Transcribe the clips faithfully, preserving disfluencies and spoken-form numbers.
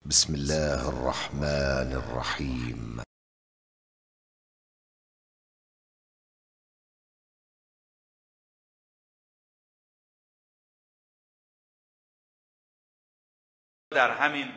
بسم الله الرحمن الرحیم. در همین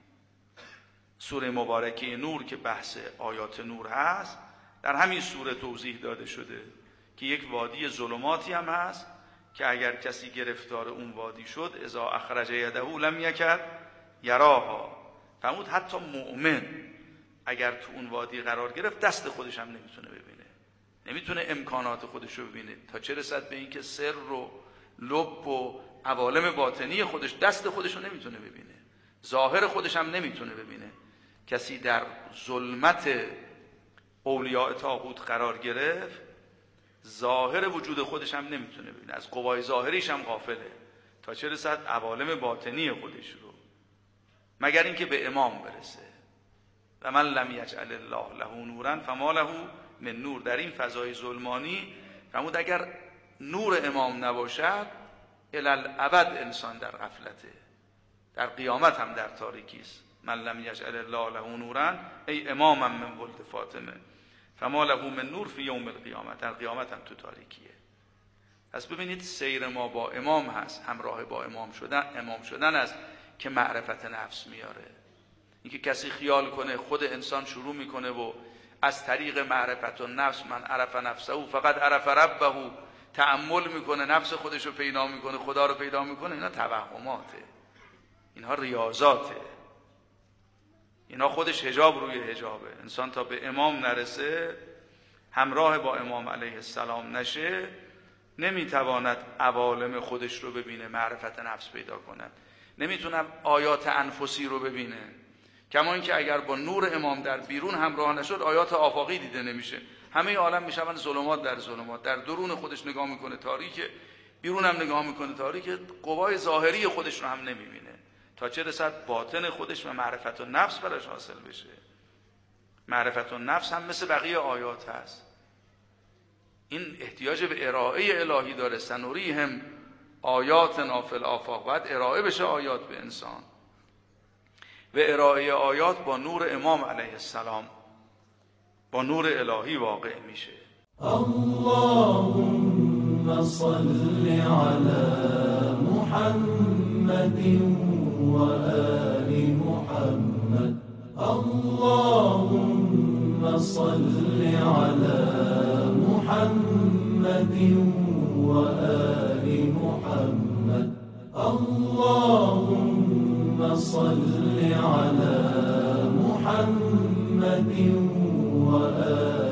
سوره مبارکه نور که بحث آیات نور هست، در همین سوره توضیح داده شده که یک وادی ظلماتی هم هست که اگر کسی گرفتار اون وادی شد اذا اخرج یده لم یکد یراها. فرمود حتی مؤمن اگر تو اون وادی قرار گرفت دست خودش هم نمیتونه ببینه، نمیتونه امکانات خودش رو ببینه، تا چه رسد به این که سر و لب و عوالم باطنی خودش دست خودش رو نمیتونه ببینه، ظاهر خودش هم نمیتونه ببینه. کسی در ظلمت اولیاء طاغوت قرار گرفت ظاهر وجود خودش هم نمیتونه ببینه، از قوای ظاهریش هم غافله، تا چه رسد عوالم باطنی خودش رو، مگر اینکه به امام برسه. و من لم یجعل الله له نورا فما له من نور. در این فضای ظلمانی فرمود اگر نور امام نباشد الالابد انسان در غفلته، در قیامت هم در تاریکی است. من لم یجعل الله له نورا ای اماما من ولد فاطمه فما له من نور فی یوم القیامه. در قیامت هم تو تاریکیه. پس ببینید سیر ما با امام هست، همراه با امام شدن امام شدن است که معرفت نفس میاره. اینکه کسی خیال کنه خود انسان شروع میکنه و از طریق معرفت النفس من عرف نفسه فقط عرف ربه تأمل میکنه، نفس خودش رو پیدا میکنه، خدا رو پیدا میکنه، اینا توهماته، اینها ریاضاته، اینا خودش حجاب روی حجابه. انسان تا به امام نرسه، همراه با امام علیه السلام نشه، نمیتواند عوالم خودش رو ببینه، معرفت نفس پیدا کند، نمیتونه آیات انفسی رو ببینه. کما اینکه اگر با نور امام در بیرون همراه نشد آیات آفاقی دیده نمیشه، همه عالم میشون ظلمات در ظلمات، در درون خودش نگاه میکنه تاریک، بیرون هم نگاه میکنه تاریک، قوای ظاهری خودش رو هم نمیبینه، تا چه رسد باطن خودش و معرفت النفس براش حاصل بشه. معرفت النفس هم مثل بقیه آیات هست، این احتیاج به ارائه الهی داره. سنوریهم آیاتنا فی الآفاق، باید ارائه بشه آیات به انسان، و ارائه آیات با نور امام علیه السلام، با نور الهی واقع میشه. اللهم صل علی محمد و آل محمد. اللهم صل علی محمد و آل محمد. اللهم صل علی محمد و آل